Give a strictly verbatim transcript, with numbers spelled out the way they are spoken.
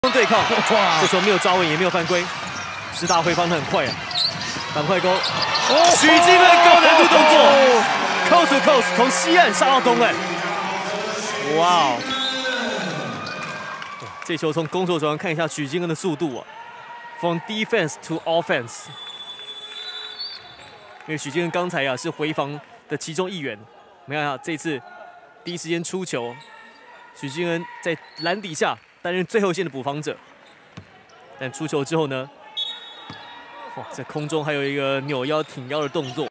对抗，这球没有抓稳，也没有犯规。师大回防的很快啊，反快攻，许金恩高难度动作 ，coast to coast 从西岸杀到东岸，哇哦！这球从攻守转换看一下许金恩的速度啊 ，from defense to offense。因为许金恩刚才啊是回防的其中一员，没想到这次第一时间出球，许金恩在篮底下。 担任最后线的补防者，但出球之后呢，哇，在空中还有一个扭腰挺腰的动作。